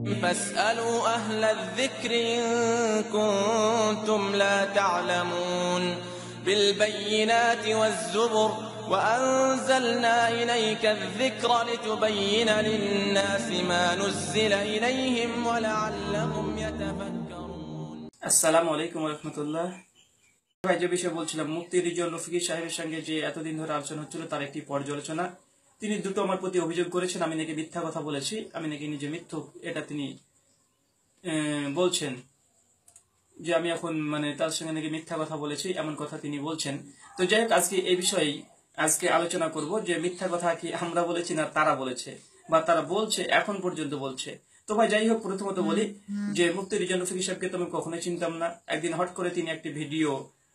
فاسألوا أهل الذكر إن كنتم لا تعلمون بالبينات والزبر وأنزلنا إليك الذكر لتبين للناس ما نزل إليهم ولعلهم يتفكرون আসসালামু আলাইকুম ওয়া রাহমাতুল্লাহ। ভাই যে বিষয় বলছিলাম, মুফতি রিজওয়ান রফিকি সাহেবের সঙ্গে যে এতদিন ধরে আলোচনা হচ্ছিল তার একটি পর্যালোচনা। তিনি দুটো আমার প্রতি অভিযোগ করেছেন, আমি নাকি মিথ্যা কথা বলেছি, আমি নাকি নিজে মিথ্যুক, এটা তিনি বলছেন যে আমি এখন তার সঙ্গে নাকি মিথ্যা কথা বলেছি, এমন কথা তিনি বলছেন। তো যাই হোক, আজকে এই বিষয়ে আলোচনা করব যে মিথ্যা কথা কি আমরা বলেছি না তারা বলেছে, বা তারা বলছে এখন পর্যন্ত বলছে। তো ভাই যাই হোক, প্রথমত বলি যে মুফতি রিজওয়ান রফিকি সাহেবকে তো আমি কখনোই চিনতাম না। একদিন হট করে তিনি একটি ভিডিও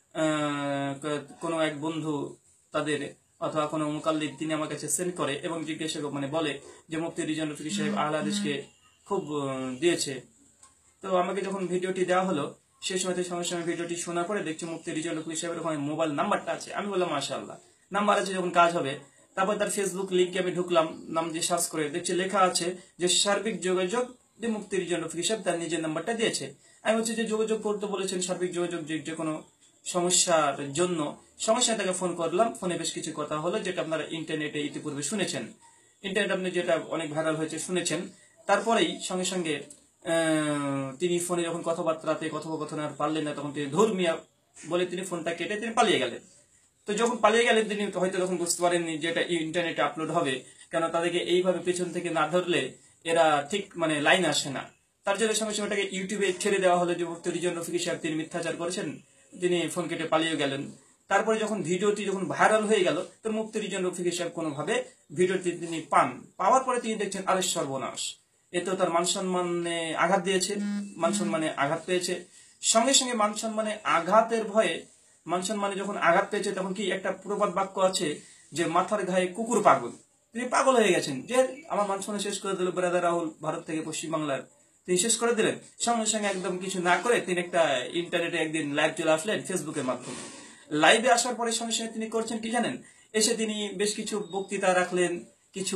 কোনো এক বন্ধু তাদের অথবা কোনো মুকাল্লিদ তিনি আমার কাছে সেন্ড করে এবং জিজ্ঞাসা বলে যে মুফতি রিজওয়ান রফিকি সাহেব আহলে হাদিসকে খুব দিয়েছে। তো আমাকে যখন ভিডিওটি দেওয়া হলো, সেই সঙ্গে সঙ্গে ভিডিওটি শোনার পরে দেখছি মুফতি রিজওয়ান রফিকি সাহেবের ওখানে মোবাইল নাম্বারটা আছে। আমি বললাম মাশাআল্লাহ, নাম্বার আছে, যখন কাজ হবে। তারপর তার ফেসবুক লিঙ্কে আমি ঢুকলাম, নাম দিয়ে সার্চ করে দেখছি লেখা আছে যে সার্বিক যোগাযোগ মুফতি রিজওয়ান রফিকি সাহেব তার নিজের নাম্বারটা দিয়েছে। আমি বলছি যে যোগাযোগ করতে বলেছেন, সার্বিক যোগাযোগ, যে কোনো সমস্যার জন্য তাকে ফোন করলাম। ফোনে বেশ কিছু কথা হলো, যেটা আপনারা ইন্টারনেটে ইতিপূর্বে শুনেছেন, ইন্টারনেট আপনি যেটা অনেক ভাইরাল হয়েছে শুনেছেন। তারপরেই সঙ্গে সঙ্গে তিনি ফোনে যখন কথোপকথন আর পারলেন না, তখন তিনি ধর্মিয়া বলে তিনি ফোনটা কেটে তিনি পালিয়ে গেলেন। তো যখন পালিয়ে গেলেন, তিনি হয়তো তখন বুঝতে পারেননি যে এটা ইন্টারনেটে আপলোড হবে, কেন তাদেরকে এইভাবে পেছন থেকে না ধরলে এরা ঠিক লাইন আসে না। তার জন্য সঙ্গে সঙ্গে ওটাকে ইউটিউবে ছেড়ে দেওয়া হলো যে মুফতি রিজওয়ান রফিকি সাহেব তিনি মিথ্যাচার করেছেন, তিনি ফোন কেটে পালিয়ে গেলেন। তারপরে যখন ভিডিওটি ভাইরাল হয়ে গেল, তো মুফতি রিজওয়ান রফিকি সাহেব কোনোভাবে ভিডিওটি তিনি পাওয়ার পরে তিনি দেখছেন আরে সর্বনাশ, এ তো তার মান সম্মানে আঘাত দিয়েছে, মান সম্মানে আঘাত পেয়েছে। সঙ্গে সঙ্গে মান সম্মানে আঘাতের ভয়ে, মান সম্মানে যখন আঘাত পেয়েছে, তখন কি একটা প্রবাদ বাক্য আছে যে মাথার ঘায়ে কুকুর পাগল। তিনি পাগল হয়ে গেছেন যে আমার মান সম্মান শেষ করে দিল ব্রাদার রাহুল ভারত থেকে পশ্চিমবাংলার, তিনি শেষ করে দিলেন। সঙ্গে সঙ্গে একদম কিছু না করে তিনি একটা ইন্টারনেটে একদিন লাইভ চলে আসলেন ফেসবুকের মাধ্যমে। লাইভে আসার পরে সঙ্গে সঙ্গে তিনি করছেন কি জানেন, এসে তিনি বেশ কিছু বক্তৃতা রাখলেন, কিছু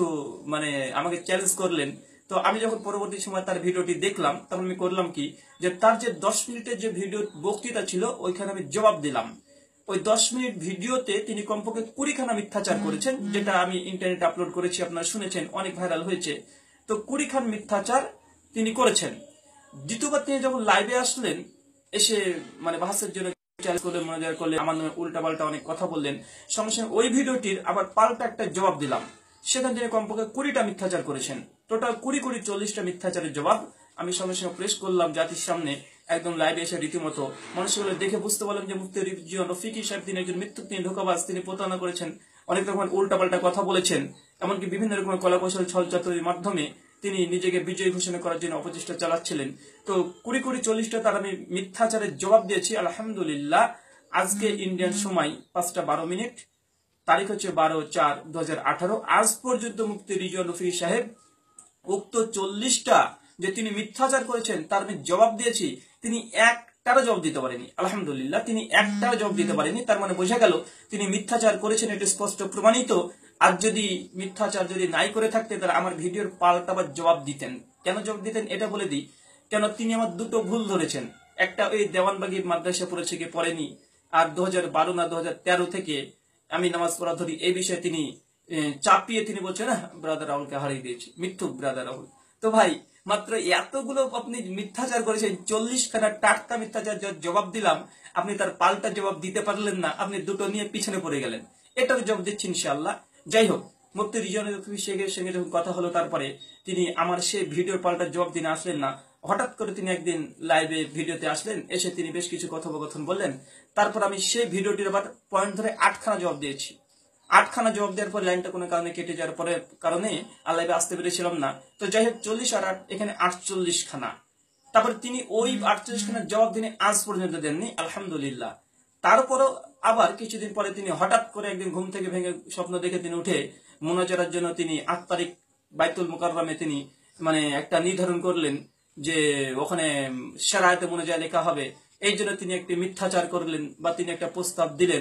আমাকে চ্যালেঞ্জ করলেন। তো আমি যখন পরবর্তী সময় তার ভিডিওটি দেখলাম, তখন আমি করলাম কি যে তার যে 10 মিনিটের যে ভিডিও বক্তৃতা ছিল, ওইখানে আমি জবাব দিলাম। ওই 10 মিনিট ভিডিওতে তিনি কমপক্ষে 20খানা মিথ্যাচার করেছেন, যেটা আমি ইন্টারনেটে আপলোড করেছি, আপনারা শুনেছেন, অনেক ভাইরাল হয়েছে। তো 20খান মিথ্যাচার তিনি করেছেন। দ্বিতীয়বার তিনি যখন লাইভে আসলেন, এসে বাহাসের জন্য মনোযোগ করলেন, আমার নামে উল্টাপাল্টা অনেক কথা বললেন। সঙ্গে সঙ্গে ওই ভিডিওটির আবার পাল্টা একটা জবাব দিলাম, সেখানে তিনি কমপক্ষে 20টা মিথ্যাচার করেছেন। টোটাল 40টা মিথ্যাচারের জবাব আমি সঙ্গে সঙ্গে প্রেস করলাম জাতির সামনে, একদম লাইভে এসে রীতিমতো মানুষগুলো দেখে বুঝতে পারলাম যে মুফতি রিজওয়ান রফিকি সাহেব তিনি একজন মিথ্যুক, তিনি ধোঁকাবাজ, তিনি প্রতারণা করেছেন, অনেক রকম উল্টাপাল্টা কথা বলেছেন, এমনকি বিভিন্ন রকমের কলাকৌশল ছলচাতুরির মাধ্যমে তিনি নিজেকে বিজয়ী ঘোষণা করার জন্য অপচেষ্টা চালাচ্ছিলেন। তো 40টা তার আমি মিথ্যাচারের জবাব দিয়েছি আলহামদুলিল্লাহ। আজকে ইন্ডিয়ান সময় 5টা 12 মিনিট, তারিখ হচ্ছে 12/4/2018। আজ পর্যন্ত মুফতি রিজওয়ান রফিকি সাহেব উক্ত 40টা যে তিনি মিথ্যাচার করেছেন তার আমি জবাব দিয়েছি, তিনি একটারও জবাব দিতে পারেনি। আলহামদুলিল্লাহ, তিনি একটারও জবাব দিতে পারেনি। তার বোঝা গেল তিনি মিথ্যাচার করেছেন, এটি স্পষ্ট প্রমাণিত। আর যদি মিথ্যাচার নাই করে থাকতেন, তাহলে আমার ভিডিওর পাল্টা বা জবাব দিতেন। কেন জবাব দিতেন এটা বলে দিই, কেন তিনি আমার দুটো ভুল ধরেছেন। একটা, ওই দেওয়ানবাগি মাদ্রাসা পড়েছে কি পড়েনি, আর 2012 না 2013 থেকে আমি নামাজ পড়া ধরি, এই বিষয়ে তিনি চাপিয়ে তিনি বলছেন না ব্রাদার রাহুলকে হারিয়ে দিয়েছি, মিথ্যুক ব্রাদার রাহুল। তো ভাই মাত্র এতগুলো আপনি মিথ্যাচার করেছেন, 40খানা টাটকা মিথ্যাচার জবাব দিলাম, আপনি তার পাল্টা জবাব দিতে পারলেন না, আপনি দুটো নিয়ে পিছনে পড়ে গেলেন। এটার জবাব দিচ্ছি ইনশাআল্লাহ। যাই হোক, মুফতি রিজওয়ান রফিকি সাহেবের সঙ্গে যখন কথা হলো, তারপরে তিনি আমার সেই ভিডিওর পাল্টা জবাব দিনে আসলেন না। হঠাৎ করে তিনি একদিন লাইভে ভিডিওতে আসলেন, এসে তিনি বেশ কিছু কথোপকথন বললেন। তারপর আমি সেই ভিডিওটির আবার পয়েন্ট ধরে 8খানা জবাব দিয়েছি। 8খানা জবাব দেওয়ার পর লাইনটা কোনো কারণে কেটে যাওয়ার পরে কারণে আর লাইভে আসতে পেরেছিলাম না। তো যাই হোক, 40 আর 8 এখানে 48খানা। তারপরে তিনি ওই 48খানার জবাব দিনে আজ পর্যন্ত দেননি আলহামদুলিল্লাহ। তারপরও আবার কিছুদিন পরে তিনি হঠাৎ করে একদিন ঘুম থেকে ভেঙে স্বপ্ন দেখে তিনি উঠে মুনাজারার জন্য তিনি 8 তারিখ বাইতুল মুকাররমে তিনি একটা নির্ধারণ করলেন যে ওখানে শারায়াতে মুনাজাত লেখা হবে। এই জন্য তিনি একটি মিথ্যাচার করলেন বা তিনি একটা প্রস্তাব দিলেন।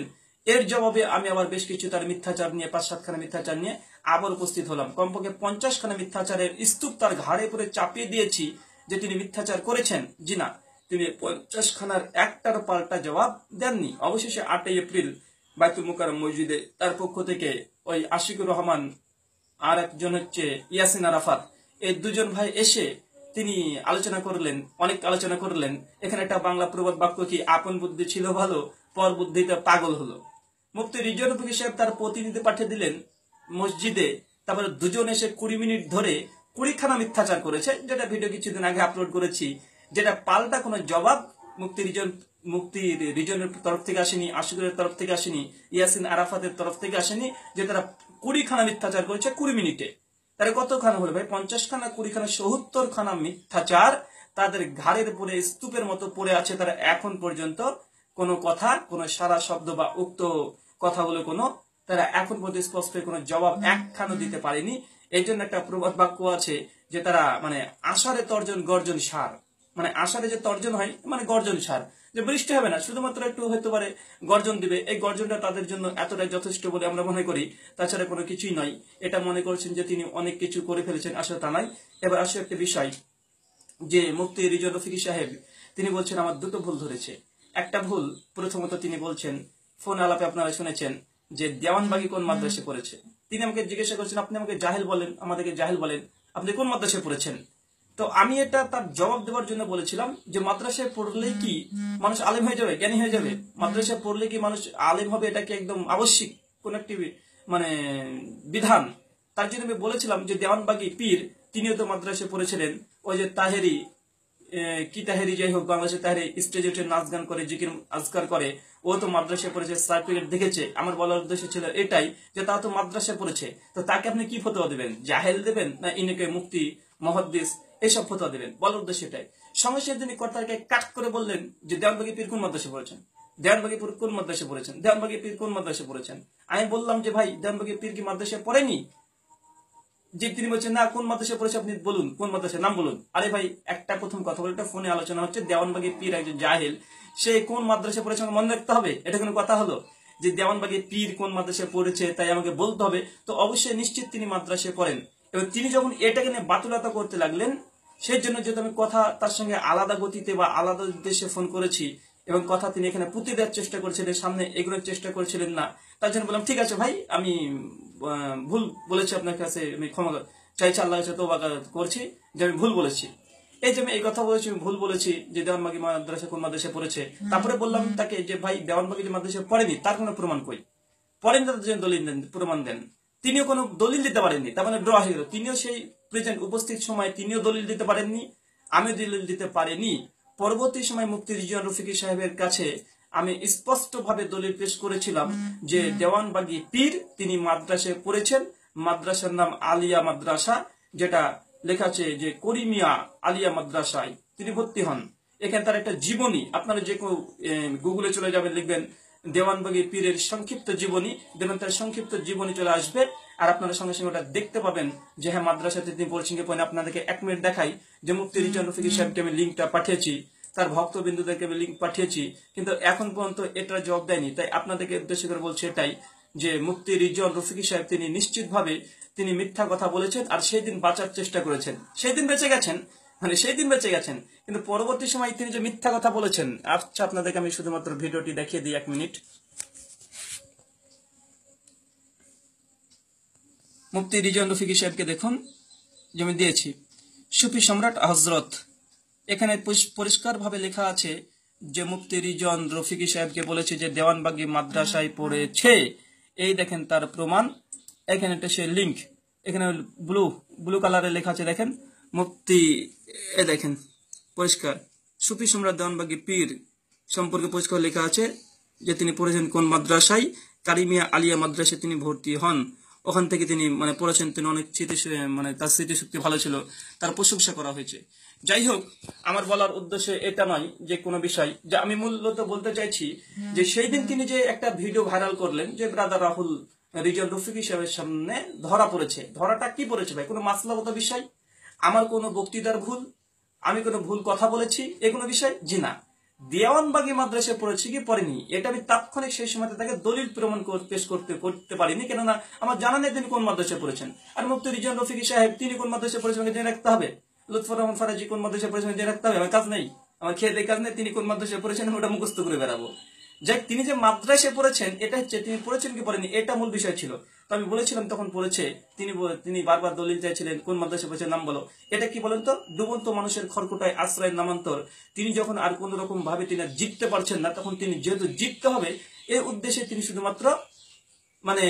এর জবাবে আমি আবার বেশ কিছু তার মিথ্যাচার নিয়ে 5-7খানা মিথ্যাচার নিয়ে আবার উপস্থিত হলাম। কমপক্ষে 50খানা মিথ্যাচারের স্তূপ তার ঘাড়ে পরে চাপিয়ে দিয়েছি যে তিনি মিথ্যাচার করেছেন। জি না, তিনি 50খানার একটার পাল্টা জবাব দেননি। অবশেষে 8ই এপ্রিল বাইতুল মুকাররম মসজিদে তার পক্ষ থেকে ওই আশিকুর রহমান আর একজন হচ্ছে ইয়াসিন আরাফাত, এই দুজন ভাই এসে তিনি আলোচনা করলেন, অনেক আলোচনা করলেন। এখানে একটা বাংলা প্রবাদ বাক্য কি, আপন বুদ্ধি ছিল ভালো, পর বুদ্ধিতে পাগল হলো। মুফতি রিজওয়ানুল ফকির সাহেব তার প্রতিনিধি পাঠিয়ে দিলেন মসজিদে। তারপরে দুজন এসে 20 মিনিট ধরে 20খানা মিথ্যাচার করেছে, যেটা ভিডিও কিছুদিন আগে আপলোড করেছি, যেটা পাল্টা কোনো জবাব মুফতি রিজনের তরফ থেকে আসেনি, আশিকুরের তরফ থেকে আসেনি, ইয়াসিন আরাফাতের তরফ থেকে আসেনি, যে তারা 20খানা মিথ্যাচার করেছে 20 মিনিটে। তারা কতখানা হলো ভাই? 50খানা, 20খানা, 70খানা মিথ্যাচার তাদের ঘাড়ের উপরে স্তূপের মতো পড়ে আছে। তারা এখন পর্যন্ত কোনো কথা, কোনো সারা শব্দ বা উক্ত কথাগুলো কোনো তারা এখন পর্যন্ত স্পষ্ট কোনো জবাব একখানা দিতে পারেনি। এই জন্য একটা প্রবাদ বাক্য আছে যে তারা মানে আষাঢ়ে তর্জন গর্জন সার, মানে আষাঢ়ে যে তর্জন হয় মানে গর্জন সার, যে বৃষ্টি হবে না, শুধুমাত্র একটু হতে পারে গর্জন দিবে। এই গর্জনটা তাদের জন্য এতটাই যথেষ্ট বলে আমরা মনে করি, তাছাড়া কোনো কিছুই নয়। এটা মনে করছেন যে তিনি অনেক কিছু করে ফেলেছেন, আসলে তা নাই। এবার আসে একটা বিষয় যে মুফতি রিজওয়ানুল ফকির সাহেব তিনি বলছেন আমার দুটো ভুল ধরেছে। একটা ভুল, প্রথমত তিনি বলছেন, ফোন আলাপে আপনারা শুনেছেন যে দেওয়ানবাগি কোন মাদ্রাসায় পড়েছে। তিনি আমাকে জিজ্ঞাসা করছেন, আপনি আমাকে জাহেল বলেন, আমাদেরকে জাহেল বলেন, আপনি কোন মাদ্রাসায় পড়েছেন? তো আমি এটা তার জবাব দেওয়ার জন্য বলেছিলাম যে মাদ্রাসায় পড়লে কি মানুষ আলেম হয়ে যাবে, জ্ঞানী হয়ে যাবে? মাদ্রাসায় পড়লে কি মানুষ আলেম হবে? এটা কি একদম আবশ্যিক কোন একটি মানে বিধান? তার জন্য আমি বলেছিলাম যে দেওয়ানবাগি পীর তিনিও তো মাদ্রাসায় পড়েছিলেন। ওই যে তাহেরি, কি তাহেরি যাই হোক, বাংলাদেশের তাহেরি স্টেজে উঠে নাচ গান করে, জিকির আজকার করে, ও তো মাদ্রাসায় পড়েছে, সার্টিফিকেট দেখেছে। আমার বলার উদ্দেশ্য ছিল এটাই যে তা তো মাদ্রাসায় পড়েছে, তো তাকে আপনি কি ফতোয়া দেবেন? জাহেল দেবেন না ইনিকে মুফতি মুহাদ্দিস এসব ফতোয়া দেবেন? বলার উদ্দেশ্য এটাই। সমস্যা তিনি কর্তাকে কাট করে বললেন যে দেওয়ানবাগি পীর কোন মাদ্রাসায় পড়েছেন, দেওয়ানবাগি পীর কোন মাদ্রাসায় পড়েছেন, দেওয়ানবাগি পীর কোন মাদ্রাসায় পড়েছেন। আমি বললাম যে ভাই দেওয়ানবাগি পীর কি মাদ্রাসায় পড়েনি? যে তিনি বলছেন না, কোন মাদ্রাসায় পড়েছে আপনি বলুন, কোন মাদ্রাসার নাম বলুন। আরে ভাই একটা প্রথম কথা বলে, একটা ফোনে আলোচনা হচ্ছে, দেওয়ানবাগি পীর একজন জাহেল, সে কোন মাদ্রাসায় পড়েছে মনে রাখতে হবে? এটা কোনো কথা হলো যে দেওয়ানবাগি পীর কোন মাদ্রাসায় পড়েছে তাই আমাকে বলতে হবে? তো অবশ্যই নিশ্চিত তিনি মাদ্রাসায় পড়েন। এবং তিনি যখন এটাকে নিয়ে বাতুলতা করতে লাগলেন, সেই জন্য যেহেতু আমি কথা তার সঙ্গে আলাদা গতিতে বা আলাদা উদ্দেশ্যে ফোন করেছি এবং কথা তিনি এখানে পুঁতে দেওয়ার চেষ্টা করেছিলেন, সামনে এগুলোর চেষ্টা করেছিলেন না, তার জন্য বললাম ঠিক আছে ভাই, আমি ভুল বলেছি, আপনার কাছে আমি ক্ষমা চাইছি, আল্লাহ কাছে তওবা করছি যে আমি ভুল বলেছি। এই যে আমি এই কথা বলেছি, ভুল বলেছি যে দেওয়ানবাগি মাদ্রাসা কোন মাদ্রাসায় পড়েছে। তারপরে বললাম তাকে যে ভাই দেওয়ানবাগি যে মাদ্রাসায় পড়েনি তার কোনো প্রমাণ কই? পড়েন, তাদের জন্য দলিল দেন, প্রমাণ দেন। তিনিও কোনো দলিল দিতে পারেননি, তার মানে ড্র হয়ে গেল। তিনিও সেই প্রেজেন্ট উপস্থিত সময় তিনিও দলিল দিতে পারেননি, আমিও দলিল দিতে পারিনি। পরবর্তী সময় মুফতি রিজওয়ানুল ফকির সাহেবের কাছে আমি স্পষ্টভাবে দলিল পেশ করেছিলাম যে দেওয়ানবাগি পীর তিনি মাদ্রাসায় পড়েছেন, মাদ্রাসার নাম আলিয়া মাদ্রাসা, যেটা লেখা আছে যে করিমিয়া আলিয়া মাদ্রাসায় তিনি ভর্তি হন। এখানে তার একটা জীবনী, আপনারা যে কেউ গুগলে চলে যাবেন, লিখবেন দেওয়ানবাগি পীরের সংক্ষিপ্ত জীবনী, দেখবেন তার সংক্ষিপ্ত জীবনী চলে আসবে, আর আপনারা সঙ্গে সঙ্গে ওটা দেখতে পাবেন যে হ্যাঁ মাদ্রাসাতে তিনি পড়েছেন। আপনাদেরকে 1 মিনিট দেখাই যে মুফতি রিজওয়ানুল ফকির সাহেবকে আমি লিঙ্কটা পাঠিয়েছি, তার ভক্তবিন্দুদেরকে আমি লিঙ্ক পাঠিয়েছি, কিন্তু এখন পর্যন্ত এটার জবাব দেয়নি। তাই আপনাদেরকে উদ্দেশ্য করে বলছি এটাই যে মুফতি রিজওয়ানুল ফকির সাহেব তিনি নিশ্চিতভাবে তিনি মিথ্যা কথা বলেছেন, আর সেই দিন বাঁচার চেষ্টা করেছেন, সেই দিন বেঁচে গেছেন, মানে সেই দিন বেঁচে গেছেন, কিন্তু পরবর্তী সময় তিনি যে মিথ্যা কথা বলেছেন। আচ্ছা আপনাদেরকে আমি শুধুমাত্র ভিডিওটি দেখিয়ে দিই 1 মিনিট। মুফতি রিজওয়ানুল ফকির সাহেবকে দেখুন, যে আমি দিয়েছি সুফি সম্রাট হযরত, এখানে পরিষ্কার ভাবে লেখা আছে যে মুফতি রিজওয়ানুল ফকির সাহেবকে বলেছে যে দেওয়ানবাগি মাদ্রাসায় পড়েছে। এই দেখেন তার প্রমাণ, এখানে একটা সে লিঙ্ক, এখানে ব্লু কালারে লেখা আছে, দেখেন মুফতি, এ দেখেন পরিষ্কার সুফি সম্রাট দেওয়ানবাগি পীর সম্পর্কে পরিষ্কার লেখা আছে যে তিনি পড়েছেন কোন মাদ্রাসায়, কারিমিয়া আলিয়া মাদ্রাসায় তিনি ভর্তি হন, ওখান থেকে তিনি মানে পড়েছেন, তিনি অনেক মানে তার স্মৃতিশক্তি ভালো ছিল, তার প্রশংসা করা হয়েছে। যাই হোক, আমার বলার উদ্দেশ্য এটা নয় যে কোনো বিষয়, যে আমি মূলত বলতে চাইছি যে সেই দিন তিনি যে একটা ভিডিও ভাইরাল করলেন যে ব্রাদার রাহুল রিজওয়ানুল ফকির সাহেবের সামনে ধরা পড়েছে, ধরাটা কি পড়েছে ভাই? কোনো মাসলাগত বিষয়, আমার কোনো বক্তৃতার ভুল, আমি কোনো ভুল কথা বলেছি, এ কোনো বিষয়? জি না। দেওয়ানবাগী মাদ্রাসায় পড়েছে কি পড়েনি, এটা আমি তাৎক্ষণিক সেই সময়তে তাকে দলিল প্রমাণ পেশ করতে পারিনি, কেননা আমার জানা নেই তিনি কোন মাদ্রাসায় পড়েছেন। আর মুফতি রিজওয়ান রফিকি সাহেব তিনি কোন মাদ্রাসায় পড়েছেন জেনে রাখতে হবে, লুৎফর রহমান ফারাজি কোন মাদ্রাসায় পড়েছেন জেনে রাখতে হবে। আমার কাজ নেই, আমার খেয়ে দেয় কাজ নেই তিনি কোন মাদ্রাসায় পড়েছেন ওটা মুখস্থ করে বেড়াবো। যাই তিনি যে মাদ্রাসায় পড়েছেন এটা হচ্ছে, তিনি পড়েছেন কি পড়েনি এটা মূল বিষয় ছিল। তো আমি বলেছিলাম তখন পড়েছে, তিনি বারবার দলিল চাইছিলেন কোন মাদ্রাসায় পড়েছেন নাম বলো। এটা কি বলেন তো, ডুবন্ত মানুষের খড়কুটায় আশ্রয়ের নামান্তর। তিনি যখন আর কোন রকম ভাবে তিনি জিততে পারছেন না, তখন তিনি যেহেতু জিততে হবে এই উদ্দেশ্যে তিনি শুধুমাত্র মানে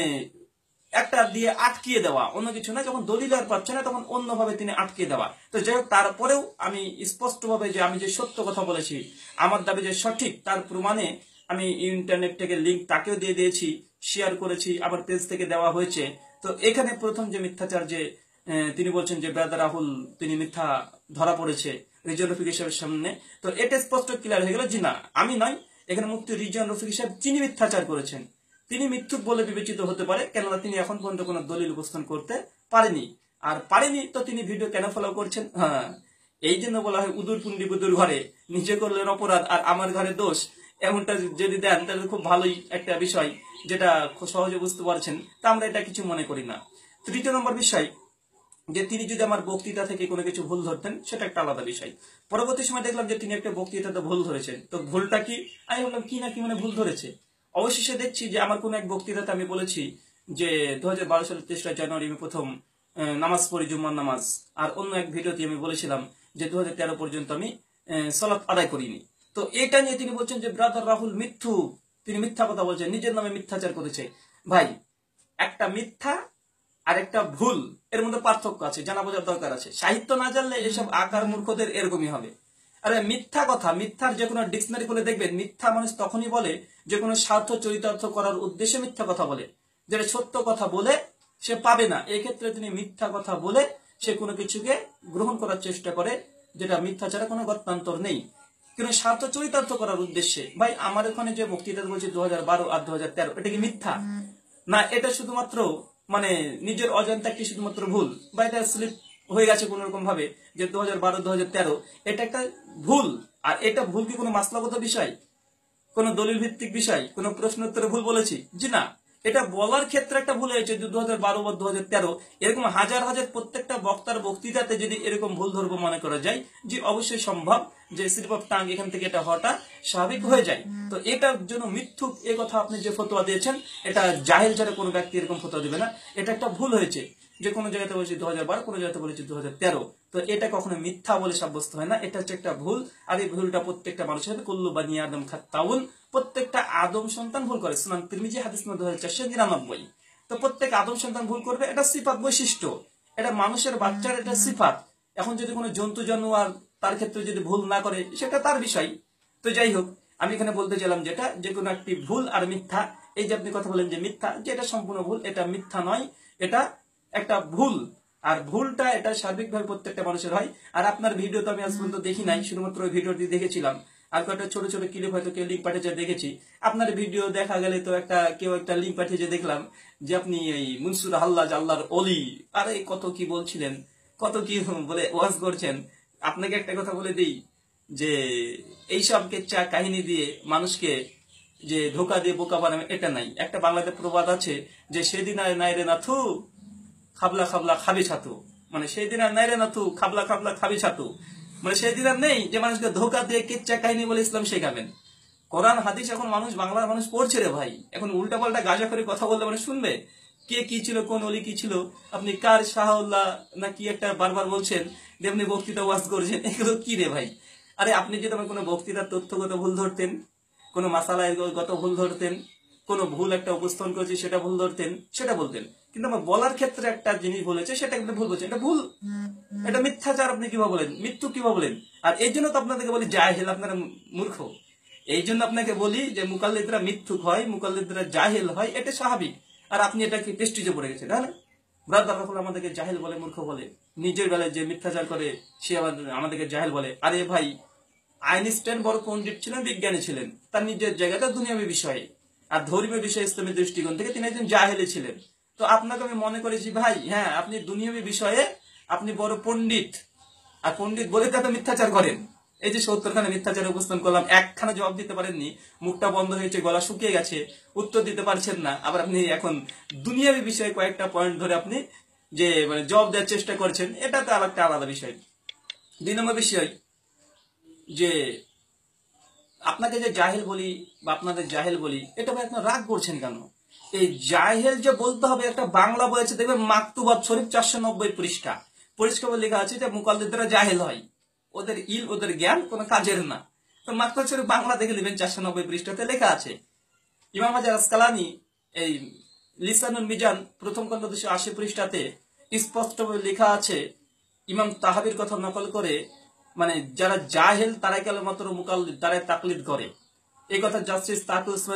একটা দিয়ে আটকিয়ে দেওয়া, অন্য কিছু না। যখন দলিল আর পাচ্ছে না তখন অন্যভাবে তিনি আটকিয়ে দেওয়া। তো যাই হোক, তারপরেও আমি স্পষ্টভাবে যে আমি যে সত্য কথা বলেছি, আমার দাবি যে সঠিক, তার প্রমাণে আমি ইন্টারনেট থেকে লিঙ্ক তাকেও দিয়ে দিয়েছি, শেয়ার করেছি, আমার পেজ থেকে দেওয়া হয়েছে। তো এখানে প্রথম যে মিথ্যাচার যে তিনি বলছেন যে ব্রাদার রাহুল তিনি মিথ্যা ধরা পড়েছে রিজওয়ান রফিক সাহেবের সামনে, তো এটা স্পষ্ট ক্লিয়ার হয়ে গেল জি না আমি নয়, এখানে মুফতি রিজওয়ান রফিক সাহেব তিনি মিথ্যাচার করেছেন। তিনি মিথ্যুক বলে বিবেচিত হতে পারে, কেননা তিনি এখন পর্যন্ত কোনো দলিল উপস্থাপন করতে পারেনি। আর পারেনি তো তিনি ভিডিও কেন ফলো করছেন? হ্যাঁ, এই জন্য বলা হয় উদুর পুন্ডি বুদুর ঘরে নিজে করলেন অপরাধ আর আমার ঘরে দোষ। এমনটা যদি দেন তাহলে খুব ভালোই একটা বিষয়, যেটা খুব সহজে বুঝতে পারছেন। তা আমরা এটা কিছু মনে করি না। তৃতীয় নম্বর বিষয়, যে তিনি যদি আমার বক্তৃতা থেকে কোনো কিছু ভুল ধরতেন সেটা একটা আলাদা বিষয়। পরবর্তী সময় দেখলাম যে তিনি একটা বক্তৃতাতে ভুল ধরেছেন। তো ভুলটা কি? আমি বললাম কি না কি মানে ভুল ধরেছে। অবশেষে দেখছি যে আমার কোন এক বক্তৃতাতে আমি বলেছি যে 2012 সালের 3রা জানুয়ারি আমি প্রথম নামাজ পড়ি, জুম্মার নামাজ। আর অন্য এক ভিডিওতে আমি বলেছিলাম যে 2013 পর্যন্ত আমি সালাত আদায় করিনি। তো এটা নিয়ে তিনি বলছেন যে ব্রাদার রাহুল মিথ্যু, তিনি মিথ্যা কথা বলছেন, নিজের নামে মিথ্যাচার করেছে। ভাই, একটা মিথ্যা আর একটা ভুল এর মধ্যে পার্থক্য আছে, জানা বোঝার দরকার আছে। সাহিত্য না জানলে এসব আকার মূর্খদের এরকমই হবে। আরে মিথ্যা কথা, মিথ্যার যে কোনো ডিকশনারি খুলে দেখবেন, মিথ্যা মানুষ তখনই বলে যে কোনো স্বার্থ চরিতার্থ করার উদ্দেশ্যে মিথ্যা কথা বলে। যেটা সত্য কথা বলে সে পাবে না, এই ক্ষেত্রে তিনি মিথ্যা কথা বলে সে কোনো কিছুকে গ্রহণ করার চেষ্টা করে, যেটা মিথ্যা ছাড়া কোনো গত্যান্তর নেই। কিন্তু স্বার্থ চরিতার্থ করার উদ্দেশ্যে, ভাই আমার ওখানে যে বক্তৃতা বলছি 2012 আর 2013, এটা কি মিথ্যা না? এটা শুধুমাত্র মানে নিজের অজান্তে একটি শুধুমাত্র ভুল, বা এটা স্লিপ হয়ে গেছে কোন রকম ভাবে যে 2012 2013 এটা একটা ভুল। আর এটা ভুল কি কোনো মাসলাগত বিষয়, কোন দলিল ভিত্তিক বিষয়, কোন প্রশ্ন উত্তরে ভুল বলেছি? জি না, এটা বলার ক্ষেত্রে একটা ভুল হয়েছে। 2012 বা 2013 এরকম হাজার হাজার প্রত্যেকটা বক্তার বক্তৃতাতে যদি এরকম ভুল ধরবো মনে করা যায়, যে অবশ্যই সম্ভব যে স্লিপ অফ টাং এখান থেকে এটা হওয়াটা স্বাভাবিক হয়ে যায়। তো এটার জন্য মিথ্যুক এ কথা আপনি যে ফতোয়া দিয়েছেন, এটা জাহেল ছাড়া কোনো ব্যক্তি এরকম ফতোয়া দিবে না। এটা একটা ভুল হয়েছে, যে কোনো জায়গাতে বলেছি 2012, কোনো জায়গাতে বলেছি 2013। তো এটা কখনো মিথ্যা বলে সাব্যস্ত হয় না, এটা হচ্ছে একটা ভুল। আর এই ভুলটা প্রত্যেকটা মানুষের সাথে কুল্লু বানি আদম খাত্তাউন, প্রত্যেকটা আদম সন্তান ভুল করে। সুনান তিরমিজি হাদিস নম্বর 2499। তো প্রত্যেক আদম সন্তান ভুল করবে, এটা সিফাত বৈশিষ্ট্য, এটা মানুষের বাচ্চার এটা সিফাত। এখন যদি কোনো জন্তু জানোয়ার তার ক্ষেত্রে যদি ভুল না করে সেটা তার বিষয়। তো যাই হোক, আমি এখানে বলতে চাইলাম যেটা, যে কোনো একটি ভুল আর মিথ্যা, এই যে আপনি কথা বলেন যে মিথ্যা, যে এটা সম্পূর্ণ ভুল, এটা মিথ্যা নয়, এটা একটা ভুল। আর ভুলটা এটা সার্বিকভাবে প্রত্যেকটা মানুষের হয়। আর আপনার ভিডিও তো আমি আজ পর্যন্ত দেখি নাই, শুধুমাত্র ওই ভিডিওটি দেখেছিলাম। আর কয়েকটা ছোট ছোট ক্লিপ হয়তো কেউ লিঙ্ক পাঠিয়েছে দেখেছি। আপনার ভিডিও দেখা গেলে তো কেউ একটা লিঙ্ক পাঠিয়েছে দেখলাম যে আপনি এই মুনসুর হাল্লাজ আল্লাহর অলি, আরে কত কি বলছিলেন, কত কি বলে ওয়াজ করছেন। আপনাকে একটা কথা বলে দিই যে এইসব কেচ্চা কাহিনী দিয়ে মানুষকে যে ধোকা দিয়ে বোকা বানাবে এটা নাই। একটা বাংলাদেশ প্রবাদ আছে যে সেদিন আর নাই রে নাথু খাবলা খাবলা খাবি ছাতু, মানে সেই দিন আর নাই রে নাথু খাবলা খাবলা খাবি ছাতু, মানে সেই দিন আর নেই যে মানুষকে ধোকা দিয়ে কেচ্চা কাহিনী বলে ইসলাম শেখাবেন। কোরআন হাদিস এখন মানুষ, বাংলার মানুষ পড়ছে রে ভাই। এখন উল্টা পাল্টা গাজা করে কথা বললে মানে শুনবে কে কি ছিল, কোন অলি কি ছিল, আপনি কার শাহউল্লাহ না কি একটা বারবার বলছেন, যেমনি বক্তৃতা ওয়াজ করছেন, এগুলো কি রে ভাই? আরে আপনি যদি আমার কোনো বক্তৃতার তথ্যগত ভুল ধরতেন, কোনো মাসালায় গত ভুল ধরতেন, কোনো ভুল একটা উপস্থাপন করেছি সেটা ভুল ধরতেন, সেটা বলতেন। কিন্তু আমার বলার ক্ষেত্রে একটা জিনিস বলেছে সেটা কিন্তু ভুল বলছে, এটা ভুল, এটা মিথ্যাচার। আপনি কিভাবে বলেন, মৃত্যু কিভাবে বলেন? আর এই জন্য তো আপনাদেরকে বলি জাহেল, আপনারা মূর্খ। এই জন্য আপনাকে বলি যে মুকাল্লিদরা মিথ্যুক হয়, মুকাল্লিদরা জাহেল হয়, এটা স্বাভাবিক। আর আপনি এটাকে প্রেস্টিজে পড়ে গেছেন, হ্যাঁ না? ব্রাদার রাহুল আমাদেরকে জাহেল বলে, মূর্খ বলে, নিজের বেলায় যে মিথ্যাচার করে সে আমাদেরকে জাহেল বলে। আরে ভাই, আইনস্টাইন বড় পণ্ডিত ছিলেন, বিজ্ঞানী ছিলেন, তার নিজের জায়গাটা দুনিয়াবী বিষয়ে। আর ধর্মীয় বিষয়ে ইসলামের দৃষ্টিকোণ থেকে তিনি একজন জাহেলি ছিলেন। তো আপনাকে আমি মনে করেছি ভাই, হ্যাঁ আপনি দুনিয়াবী বিষয়ে আপনি বড় পণ্ডিত, আর পণ্ডিত বলে তো মিথ্যাচার করেন, এই যে 70খানা মিথ্যাচার উপস্থাপন করলাম, একখানা জবাব দিতে পারেননি, মুখটা বন্ধ হয়েছে, গলা শুকিয়ে গেছে, উত্তর দিতে পারছেন না। আবার আপনি এখন দুনিয়াবী বিষয়ে কয়েকটা পয়েন্ট ধরে আপনি যে মানে জবাব দেওয়ার চেষ্টা করছেন, এটা তো আরেকটা আলাদা বিষয়। 2 নম্বর বিষয় যে আপনাকে যে জাহেল বলি বা আপনাদের জাহেল বলি, এটা ভাই আপনার রাগ করছেন কেন? এই জাহেল যে বলতে হবে, একটা বাংলা বলেছে দেখবেন মাকতুবাত শরীফ 490 পৃষ্ঠা, পরিষ্কার লেখা আছে যে মুকাল্লিদরা জাহেল হয়, ওদের ওদের জ্ঞান কোনো কাজের না। তো মাকতুবাত শরীফ বাংলা দেখে নেবেন, 490 পৃষ্ঠাতে লেখা আছে। ইমাম হাজার আসকালানি এই লিসানুল মিজান প্রথম খণ্ড 280 পৃষ্ঠাতে স্পষ্টভাবে লেখা আছে, ইমাম তাহাবির কথা নকল করে, মানে যারা জাহেল তারাই কেবলমাত্র মুকাল্লিদ, তারাই তাকলিদ করে। এই কথা জাস্টিস তাকুল ইসলাম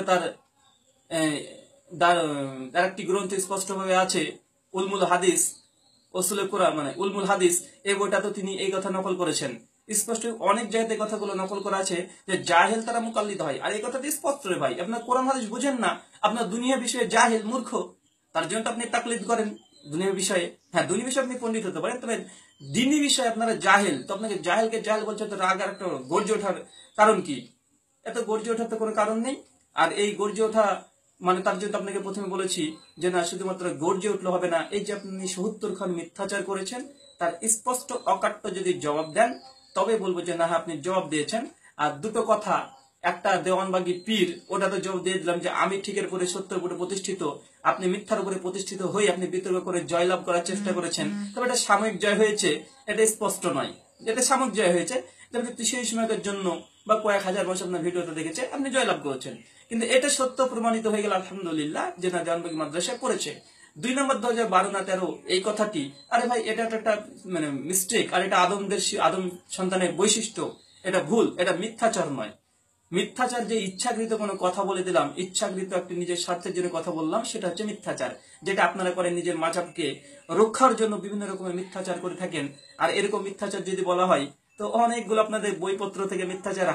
তার একটি গ্রন্থে স্পষ্টভাবে আছে, উলমুল হাদিস ওসুলে কোরআন, মানে উলমুল হাদিস, এই বইটাতে তিনি এই কথা নকল করেছেন। স্পষ্ট অনেক জায়গাতে কথাগুলো নকল করা আছে যে জাহেল তারা মুকাল্লিদ হয়। আর এই কথাটা স্পষ্ট রে ভাই, আপনার কোরআন হাদিস বুঝেন না, আপনার দুনিয়া বিষয়ে জাহেল মূর্খ, তার জন্য আপনি তাকলিদ করেন দুনিয়া বিষয়ে। হ্যাঁ, দুনিয়া বিষয়ে আপনি পণ্ডিত হতে পারেন, তবে দিনী বিষয়ে আপনারা জাহেল। তো আপনাকে জাহেলকে জাহেল বলছে, তো রাগ আর একটা গর্জে ওঠার কারণ কি? এত গর্জে ওঠার তো কোনো কারণ নেই। আর এই গর্জে ওঠা মানে তার জন্য আপনাকে প্রথমে বলেছি যে না, শুধুমাত্র গর্জে উঠলে হবে না, এই যে আপনি ৭০ খান মিথ্যাচার করেছেন তার স্পষ্ট অকাট্য যদি জবাব দেন তবে বলবো যে না আপনি জবাব দিয়েছেন। আর দুটো কথা, একটা দেওয়ানবাগি পীর, ওটা তো জবাব দিয়ে দিলাম যে আমি ঠিকের উপরে সত্যের উপরে প্রতিষ্ঠিত, আপনি মিথ্যার উপরে প্রতিষ্ঠিত হয়ে আপনি বিতর্ক করে জয়লাভ করার চেষ্টা করেছেন। তবে এটা সাময়িক জয় হয়েছে, এটা স্পষ্ট নয়, এটা সাময়িক জয় হয়েছে। সেই সময়কার জন্য বা কয়েক হাজার বছর আপনার ভিডিওতে দেখেছে আপনি জয়লাভ করেছেন, কিন্তু এটা সত্য প্রমাণিত হয়ে গেল আলহামদুলিল্লাহ যে না দেওয়ানবাগি মাদ্রাসায় পড়েছে। 2 নম্বর 2012 না 13 এই কথাটি, আরে ভাই এটা একটা মানে মিস্টেক, আর এটা আদম সন্তানের বৈশিষ্ট্য, এটা ভুল, এটা মিথ্যাচার নয়। মিথ্যাচার যে ইচ্ছাকৃত কোনো কথা বলে দিলাম, ইচ্ছাকৃত একটি নিজের স্বার্থের জন্য কথা বললাম, সেটা হচ্ছে মিথ্যাচার, যেটা আপনারা করেন নিজের মাযহাবকে রক্ষার জন্য বিভিন্ন রকমের মিথ্যাচার করে থাকেন। আর এরকম মিথ্যাচার যদি বলা হয় তো অনেকগুলো আপনাদের বইপত্র থেকে মিথ্যাচার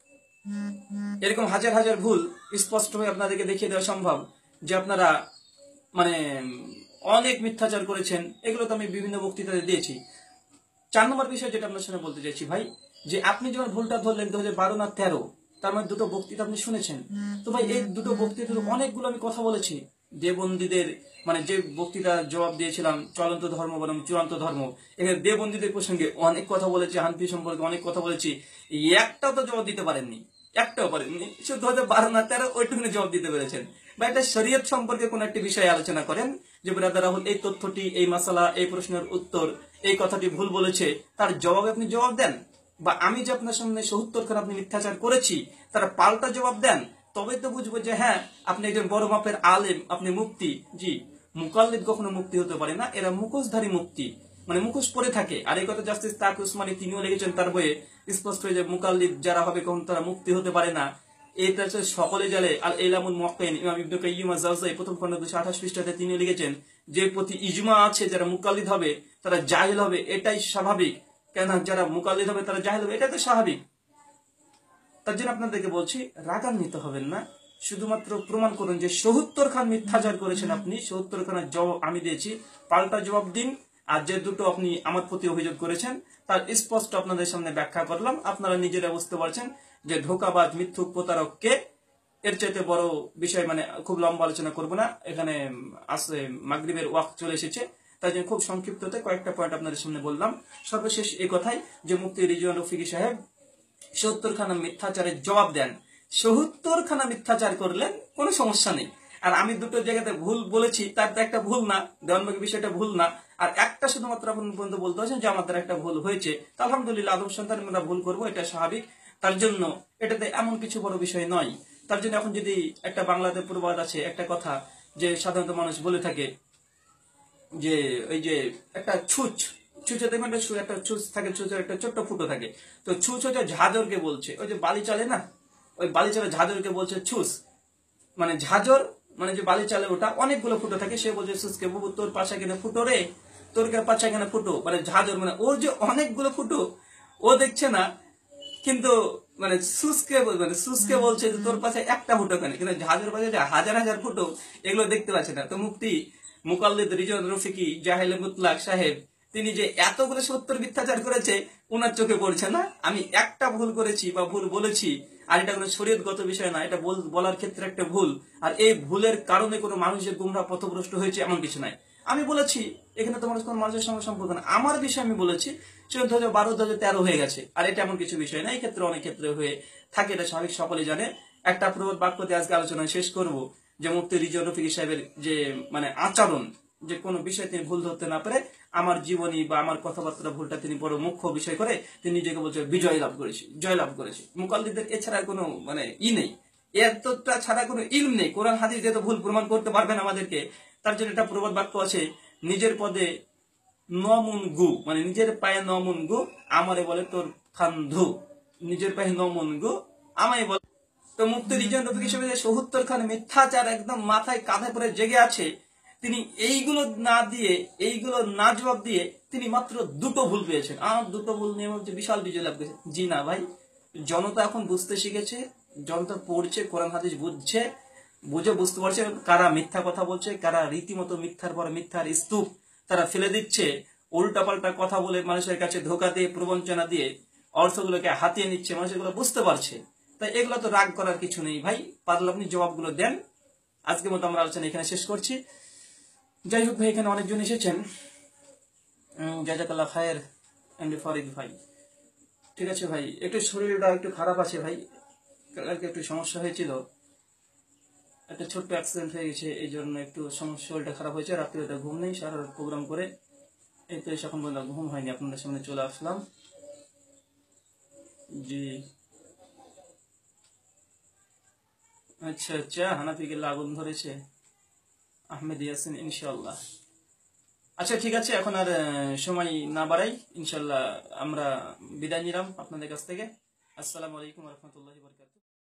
এরকম হাজার হাজার ভুল স্পষ্টভাবে আপনাদেরকে দেখিয়ে দেওয়া সম্ভব যে আপনারা মানে অনেক মিথ্যাচার করেছেন। এগুলো তো আমি বিভিন্ন বক্তৃতাতে দিয়েছি। 4 নম্বর বিষয় যেটা আপনার সামনে বলতে চাইছি ভাই, যে আপনি যখন ভুলটা ধরলেন 2012 না 13, তার মানে দুটো বক্তৃতা আপনি শুনেছেন। তো ভাই এই দুটো বক্তৃতাতে অনেকগুলো আমি কথা বলেছি দেবন্দীদের, মানে যে বক্তৃতা জবাব দিয়েছিলাম চলন্ত ধর্ম বরং চূড়ান্ত ধর্ম, এখানে দেবন্দীদের প্রসঙ্গে অনেক কথা বলেছি, হানফি সম্পর্কে অনেক কথা বলেছি, একটাও তো জবাব দিতে পারেননি, একটাও পারেননি। শুধু 2012 না 13 ওইটুকুনি জবাব দিতে পেরেছেন। বা একটা শরীয়ত সম্পর্কে কোন একটি বিষয়ে আলোচনা করেন যে ব্রাদার রাহুল এই তথ্যটি, এই মাসালা, এই প্রশ্নের উত্তর, এই কথাটি ভুল বলেছে, তার জবাবে আপনি জবাব দেন। বা আমি যে আপনার সামনে ৭০ খান আপনি মিথ্যাচার করেছি তারা পাল্টা জবাব দেন, তবে তো বুঝবো যে হ্যাঁ আপনি একজন বড় মাপের আলেম, আপনি মুফতি। জি, মুকাল্লিদ কখনো মুক্তি হতে পারে না, এরা মুখোশধারী মুক্তি, মানে মুখোশ পরে থাকে। আর এই কথা জাস্টিস তাকি উসমানী তিনিও লিখেছেন তার বইয়ে স্পষ্ট, যে মুকাল্লিদ যারা হবে কখন তারা মুক্তি হতে পারে না। এটা হচ্ছে সকলে জানে। আল ইলামুল মুওয়াক্কিন ইমাম ইবনে কাইয়িম আয-জাওযাই প্রথম খণ্ড 228 পৃষ্ঠাতে তিনি লিখেছেন যে প্রতি ইজমা আছে যারা মুকাল্লিদ হবে তারা জাহিল হবে, এটাই স্বাভাবিক। কেন যারা মুকাল্লিদ হবে তারা জাহিল হবে, এটা তো স্বাভাবিক। তার জন্য আপনাদেরকে বলছি রাগান্বিত হবেন না, শুধুমাত্র প্রমাণ করুন যে ৭০ খান মিথ্যাচার করেছেন আপনি, ৭০ খানের জবাব আমি দিয়েছি, পাল্টা জবাব দিন। আর যে দুটো আপনি আমার প্রতি অভিযোগ করেছেন তার স্পষ্ট আপনাদের সামনে ব্যাখ্যা করলাম, আপনারা নিজেরা বুঝতে পারছেন যে ধোঁকাবাজ, মিথ্যুক, প্রতারককে। এর চাইতে বড় বিষয় মানে খুব লম্বা আলোচনা করব না, এখানে আসলে মাগরিবের ওয়াক্ত চলে এসেছে, তাই জন্য খুব সংক্ষিপ্ততে কয়েকটা পয়েন্ট আপনাদের সামনে বললাম। সর্বশেষ এই কথাই যে মুফতি রিজওয়ান রফিকি সাহেব ৭০ খানা মিথ্যাচারের জবাব দেন। ৭০ খানা মিথ্যাচার করলেন, কোনো সমস্যা নেই। আর আমি দুটো জায়গাতে ভুল বলেছি, তার তো একটা ভুল না, দেওয়ানবাগি বিষয়টা ভুল না। আর একটা শুধুমাত্র আপনি পর্যন্ত বলতে পারছেন যে আমাদের একটা ভুল হয়েছে, আলহামদুলিল্লাহ, আদম সন্তান আমরা ভুল করবো, এটা স্বাভাবিক। তার জন্য এটাতে এমন কিছু বড় বিষয় নয়। তার জন্য এখন যদি একটা বাংলাতে প্রবাদ আছে, একটা কথা যে সাধারণত মানুষ বলে থাকে যে ওই যে একটা ছুঁচে দেখবেন একটা ছুঁচ থাকে, ছুঁচের একটা ছোট্ট ফুটো থাকে, তো ছুঁচ হচ্ছে ঝাঁঝরকে বলছে, ওই যে বালি চালে না, ওই বালি চালে ঝাঁঝরকে বলছে ছুঁচ। মানে ঝাঁঝর মানে যে বালি চালে ওটা অনেকগুলো ফুটো থাকে, সে বলছে ছুঁচকে, বাবু তোর পাশা কেনে ফুটো রে, তোর পাশা কেনে ফুটো, মানে ঝাঁঝর মানে ওর যে অনেকগুলো ফুটো ও দেখছে না, কিন্তু মানে সুসকে বলছে যে তোর পাশে একটা ফুটো কেন, কিন্তু ঝাঁঝর পাশে যে হাজার হাজার ফুটো, এগুলো দেখতে পাচ্ছে না। তো মুফতি মুকাল্লিদ রিজওয়ান রফিকি জাহিলে মুতলাক সাহেব তিনি যে এতগুলো 70 মিথ্যাচার করেছে ওনার চোখে পড়ছে না। আমি একটা ভুল করেছি বা ভুল বলেছি, আর এটা কোনো শরীয়তগত বিষয় না, এটা বলার ক্ষেত্রে একটা ভুল, আর এই ভুলের কারণে কোনো মানুষের গুমরাহ পথভ্রষ্ট হয়েছে এমন কিছু নাই। আমি বলেছি এখানে তোমার কোনো মানুষের সঙ্গে সম্পর্ক না, আমার বিষয় আমি বলেছি 14,000, 12,000, 13 হয়ে গেছে, আর এটা এমন কিছু বিষয় না। এই ক্ষেত্রে অনেক ক্ষেত্রে হয়ে থাকে, এটা স্বাভাবিক, সকলেই জানে। একটা প্রবাদ বাক্য দিয়ে আজকে আলোচনা শেষ করব, যে মুফতি রিজওয়ান রফিকি সাহেবের যে আচরণ, যে কোনো বিষয় তিনি ভুল ধরতে না পারে, আমার জীবনী বা আমার কথাবার্তা ভুলটা তিনি বড় মুখ্য বিষয় করে তিনি নিজেকে বলছে বিজয় লাভ করেছি, জয় লাভ করেছি। মুকাল্লিদের এছাড়া কোনো নেই, এতটা ছাড়া কোনো ইলম নেই। কোরআন হাদিস যেহেতু ভুল প্রমাণ করতে পারবেন আমাদেরকে, তার জন্য একটা প্রবাদ বাক্য আছে, নিজের পদে নমুন গু, নিজের পায়ে নমুন গু, আমারে বলে তোর খান্ধু। নিজের পায়ে নমুন গু, আমায় বলে। তো মুফতি রিজওয়ান রফিক হিসেবে ৭০ খান মিথ্যাচার একদম মাথায় কাঁধে পরে জেগে আছে, তিনি এইগুলো না জবাব দিয়ে তিনি মাত্র 2টো ভুল পেয়েছেন। আর 2টো ভুল নিয়ে হচ্ছে বিশাল বিজয় লাভ করেছে। জি না ভাই, জনতা এখন বুঝতে শিখেছে, জনতা পড়ছে, কোরআন হাদিস বুঝতে পারছে কারা মিথ্যা কথা বলছে, কারা রীতিমতো মিথ্যার পর মিথ্যার স্তূপ তারা ফেলে দিচ্ছে, উল্টাপাল্টা কথা বলে মানুষের কাছে ধোকা দিয়ে, প্রবঞ্চনা দিয়ে অর্থগুলোকে হাতিয়ে নিচ্ছে, মানুষ এগুলো বুঝতে পারছে। তাই এগুলো তো রাগ করার কিছু নেই ভাই, পারলে আপনি জবাবগুলো দেন। আজকের মতো আমরা আলোচনা এখানে শেষ করছি। যাই হোক ভাই, এখানে অনেকজন এসেছেন, জাজাকাল্লাহ খায়ের এমডি ফরিদ ভাই। ঠিক আছে ভাই, একটু শরীরটা একটু খারাপ আছে ভাই, কালকে একটু সমস্যা হয়েছিল, একটা ছোট্ট অ্যাক্সিডেন্ট হয়ে গেছে, এই জন্য একটু শরীরটা খারাপ হয়েছে। রাত্রিটা ঘুম নেই, সারা রাত প্রোগ্রাম করে এই তো এখন পর্যন্ত ঘুম হয়নি, আপনাদের সামনে চলে আসলাম। জি আচ্ছা, হানাফি গেলে আগুন ধরেছে, আহমেদ ইয়াসিন, ইনশাল্লাহ। আচ্ছা ঠিক আছে, এখন আর সময় না বাড়াই, ইনশাল্লাহ আমরা বিদায় নিলাম আপনাদের কাছ থেকে। আসসালামু আলাইকুম ওয়া রাহমাতুল্লাহি ওয়া বারাকাতুহু।